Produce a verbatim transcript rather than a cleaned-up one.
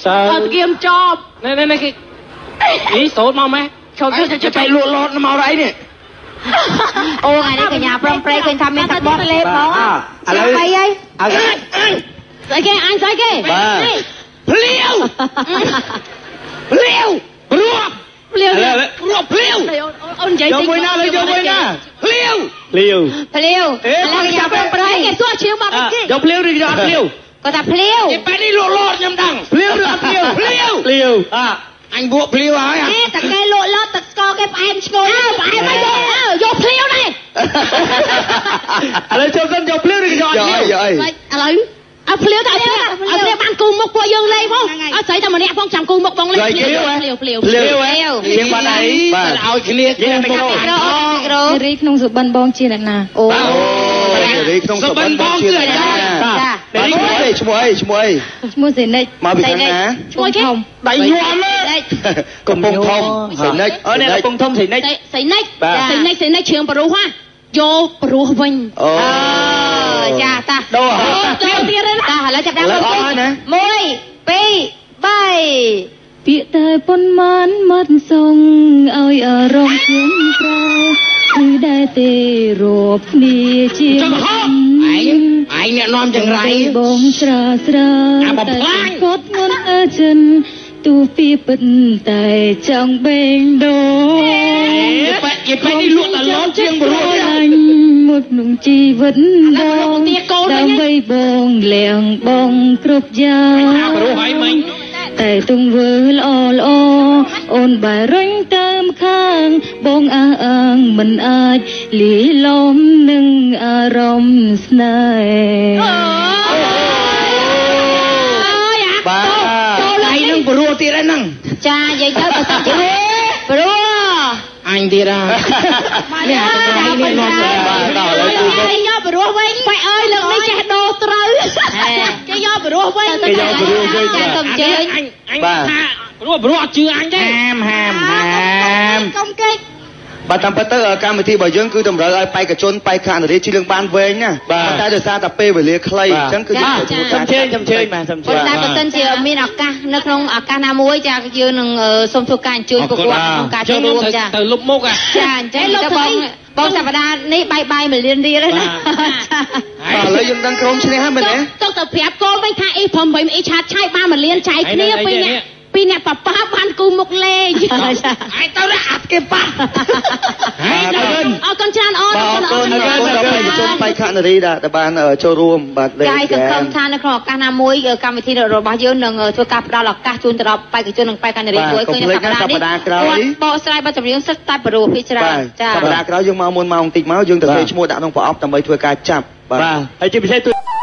Ờ kiếm chọc. Này này này cái ý số mau mẹ. Chọc chứ chứ phải lụa lọt nó mau đấy nè. Ô ngày đây cả nhà prom play kênh tham miên thật bót lên đó. À lấy bay ấy. À Sai kê anh sai kê. Liêu. Liêu. Ruột. Liêu. Ruột liêu. Ông giấy Vô môi na lấy vô môi na. Liêu. Liêu. Liêu. Là cả nhà prom play. Cái xua chiếu bạc cái. Vô liêu đi cho liêu. Có ta liêu. Cái bé đi lụa lọt nhầm đằng. Liêu được liêu. Liêu. Liêu. À. Anh buộc liêu hả? Ê, tặng cây lụa lọt tặng co cái em ngồi. Em mới vô. Vô liêu này. À lấy cho dân vô liêu đi cho liêu. Rồi rồi. À lấy. À liêu tại liêu. À liêu ban cùng một qua dương lên không? À xảy ra mà nè phong chẳng cùng một bông lên. Liêu liêu liêu. Liêu. Liêu. Liêu bạn ấy. Bạn ao kia kia. Rồi. Rí không giúp bắn bong chia lại nào. Ồ. Rí không giúp bắn bong chia lại nào. Rí ơi, chú ơi, chú ơi. Mua gì đây? Mà bị thằng ná. Chú ơi chứ. Đầy nhuộm á. Còn bông thông. Sấy nách. Ở đây là bông thông sấy nách. Sấy nách. Sấy nách sấy nách trường bà rô hoa. Vô bà rô vinh. Ồ. Chà ta. Đâu hả? Đâu tiết đấy. Ta là chặt đang không thích. Môi. Pi. Bay. ពាក្យតែប៉ុន្មានមាត់សងឲ្យអារម្មណ៍ខ្ញុំប្រែគឺដែរទេរាប់គ្នាជាឯងឯងអ្នកនាំចង្រៃបងស្រាស្រាតែគាត់ងន់អើចិនទូពីពិតតែចង់បេងដូយបែកបែកនេះលក់តឡូនជាងព្រោះមុខក្នុងជីវិតបងដើម្បីបងលៀងបងគ្រប់យ៉ាងព្រោះហើយមិញតែទង្វើល្អល្អអូនបែរញតាមខាងបងអះអាងមិនអាចលីលំនឹងអារម្មណ៍ស្នេហ៍បាទដៃនឹងព្រោះទៀតហ្នឹងចានិយាយទៅបើសិនជាព្រោះអញទៀតហ่าនេះអានេះនាំទៅបាទដល់ហើយគេយកព្រោះវិញបែអើយលើកនេះចេះដូរត្រូវគេយកព្រោះវិញគេយកព្រោះវិញចាកុំជើញអញអញថាព្រោះព្រោះអត់ជឿអញទេហាមហាមហាមកុំគេបាទតាមពិតទៅកម្មវិធីរបស់យើងគឺតម្រូវឲ្យបេក្ខជនបេក្ខនារីជឿរឿងបានវែងណាតែដោយសារតែពេលវេលាខ្លីអញ្ចឹងគឺយើងសំជើញសំជើញបាទសំជើញតែបើសិនជាមានឱកាសនៅក្នុងឱកាសណាមួយចាយើងនឹងសូមធ្វើការអញ្ជើញពួកគាត់ក្នុងការចូលរួមចាទៅលុបមុខចាអញ្ចឹងទៅបងបងសប្តាហ៍នេះបាយបាយមួយលានរៀលណាឥឡូវយើងដឹងក្រុមឈ្នះហើយមែនទេទុកទៅប្រាប់កូនវិញថាអ៊ីប្រាំអ៊ីឆាតឆៃបានមួយលានចែកគ្នាពីរនាក់ពីអ្នកប៉ាប៉ាបានគូមុខលេងហើយទៅអាត់គេប៉ាហើយអរគុណច្រើនអូនអរគុណអរគុណដល់បេក្ខជនបេក្ខនារីដែលបានចូលរួមបាទលេងចាយសង្ឃឹមថានៅក្នុងឱកាសណាមួយកម្មវិធីរបស់យើងនឹងធ្វើការផ្ដល់ឱកាសជូនទៅដល់បេក្ខជននិងបេក្ខនារីមួយឃើញនៅសប្តាហ៍នេះគាត់បកស្រាយបទចម្រៀងសិតតែបរិបទច្រើនចាសប្តាហ៍ក្រោយយើងមកមុនម៉ោងតិចមកយើងទៅធ្វើឈ្មោះដាក់ក្នុងប្រអប់ដើម្បីធ្វើការចាប់បាទហើយជាពិសេស